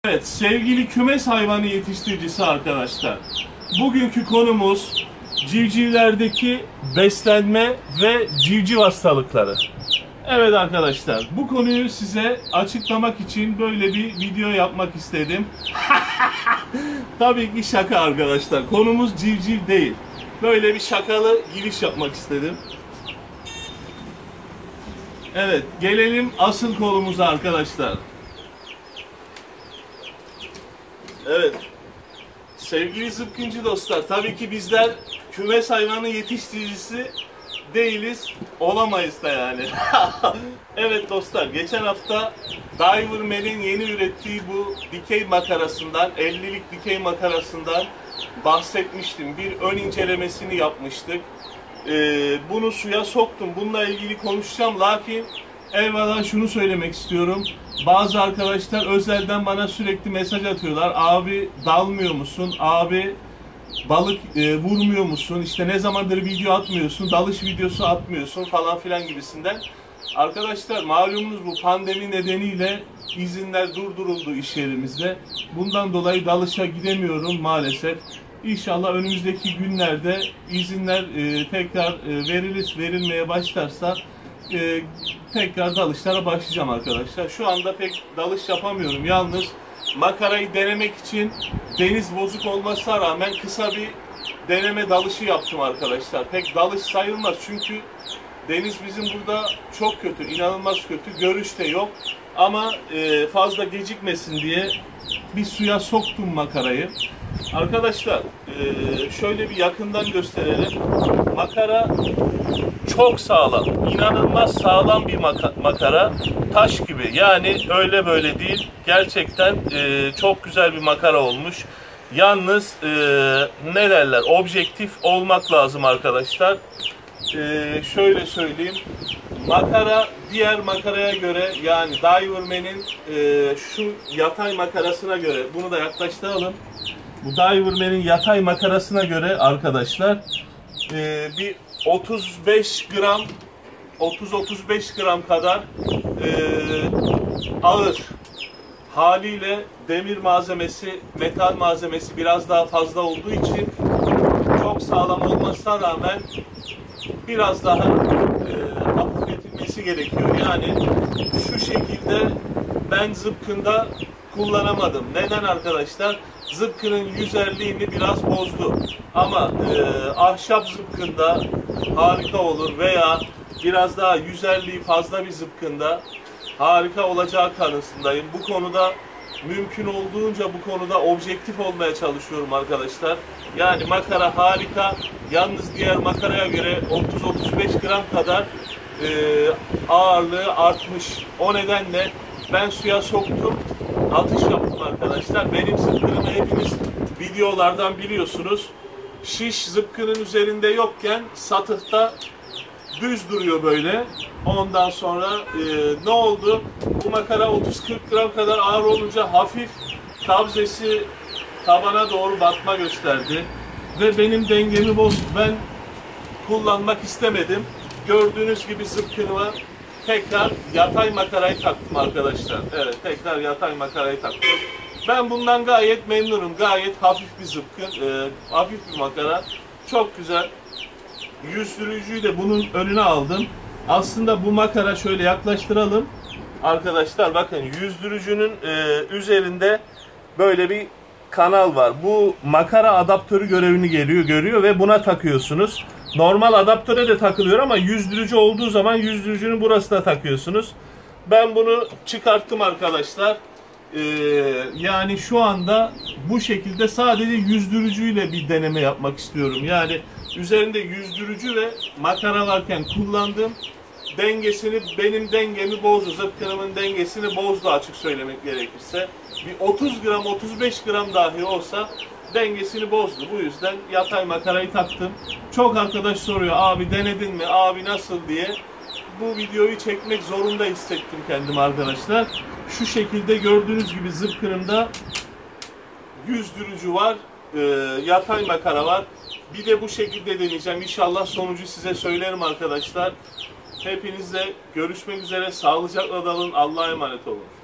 Evet, sevgili kümes hayvanı yetiştiricisi arkadaşlar. Bugünkü konumuz civcivlerdeki beslenme ve civciv hastalıkları. Evet arkadaşlar, bu konuyu size açıklamak için böyle bir video yapmak istedim. Tabii ki şaka arkadaşlar. Konumuz civciv değil. Böyle bir şakalı giriş yapmak istedim. Evet, gelelim asıl konumuza arkadaşlar. Evet, sevgili zıpkıncı dostlar, tabii ki bizler kümes hayvanı yetiştiricisi değiliz, olamayız da yani. Evet dostlar, geçen hafta Diverman'in yeni ürettiği bu dikey makarasından, 50'lik dikey makarasından bahsetmiştim. Bir ön incelemesini yapmıştık. Bunu suya soktum, bununla ilgili konuşacağım. Lakin evvela şunu söylemek istiyorum. Bazı arkadaşlar özelden bana sürekli mesaj atıyorlar. Abi dalmıyor musun? Abi balık vurmuyor musun? İşte ne zamandır video atmıyorsun? Dalış videosu atmıyorsun falan filan gibisinden. Arkadaşlar malumunuz bu pandemi nedeniyle izinler durduruldu iş yerimizde. Bundan dolayı dalışa gidemiyorum maalesef. İnşallah önümüzdeki günlerde izinler tekrar verilmeye başlarsa tekrar dalışlara başlayacağım arkadaşlar. Şu anda pek dalış yapamıyorum. Yalnız makarayı denemek için deniz bozuk olmasına rağmen kısa bir deneme dalışı yaptım arkadaşlar. Pek dalış sayılmaz çünkü deniz bizim burada çok kötü, inanılmaz kötü. Görüş de yok. Ama fazla gecikmesin diye bir suya soktum makarayı. Arkadaşlar şöyle bir yakından gösterelim. Makara çok sağlam, inanılmaz sağlam bir makara. Taş gibi, yani öyle böyle değil. Gerçekten çok güzel bir makara olmuş. Yalnız ne derler, objektif olmak lazım arkadaşlar. Şöyle söyleyeyim. Makara diğer makaraya göre, yani Diverman'in şu yatay makarasına göre, bunu da yaklaştıralım. Bu Diverman'in yatay makarasına göre arkadaşlar bir 35 gram 30-35 gram kadar ağır. Haliyle demir malzemesi, metal malzemesi biraz daha fazla olduğu için çok sağlam olmasına rağmen biraz daha hafifletilmesi gerekiyor. Yani şu şekilde ben zıpkında kullanamadım. Neden arkadaşlar? Zıpkının yüzerliğini biraz bozdu. Ama ahşap zıpkında harika olur veya biraz daha yüzerliği fazla bir zıpkında harika olacağı kanısındayım. Bu konuda mümkün olduğunca bu konuda objektif olmaya çalışıyorum arkadaşlar. Yani makara harika. Yalnız diğer makaraya göre 30-35 gram kadar ağırlığı artmış. O nedenle ben suya soktum. Atış yaptım arkadaşlar. Benim zıpkınımı hepiniz videolardan biliyorsunuz. Şiş zıpkının üzerinde yokken satıhta düz duruyor böyle. Ondan sonra ne oldu? Bu makara 30-40 gram kadar ağır olunca hafif kabzesi tabana doğru batma gösterdi. Ve benim dengemi bozdu. Ben kullanmak istemedim. Gördüğünüz gibi zıpkınıma tekrar yatay makarayı taktım arkadaşlar. Evet, tekrar yatay makarayı taktım. Ben bundan gayet memnunum. Gayet hafif bir zıpkın, hafif bir makara. Çok güzel. Yüzdürücüyü de bunun önüne aldım. Aslında bu makara şöyle yaklaştıralım. Arkadaşlar bakın, yüzdürücünün üzerinde böyle bir kanal var. Bu makara adaptörü görevini görüyor ve buna takıyorsunuz. Normal adaptöre de takılıyor ama yüzdürücü olduğu zaman yüzdürücünün burasına takıyorsunuz. Ben bunu çıkarttım arkadaşlar. Yani şu anda bu şekilde sadece yüzdürücüyle bir deneme yapmak istiyorum. Yani üzerinde yüzdürücü ve makara varken kullandım. Benim dengemi bozdu. Zıpkınımın dengesini bozdu açık söylemek gerekirse. Bir 30 gram 35 gram dahi olsa dengesini bozdu. Bu yüzden yatay makarayı taktım. Çok arkadaş soruyor, abi denedin mi, abi nasıl diye. Bu videoyu çekmek zorunda hissettim kendimi arkadaşlar. Şu şekilde gördüğünüz gibi zıpkınımda yüzdürücü var, yatay makara var. Bir de bu şekilde deneyeceğim. İnşallah sonucu size söylerim arkadaşlar. Hepinizle görüşmek üzere. Sağlıcakla kalın. Allah'a emanet olun.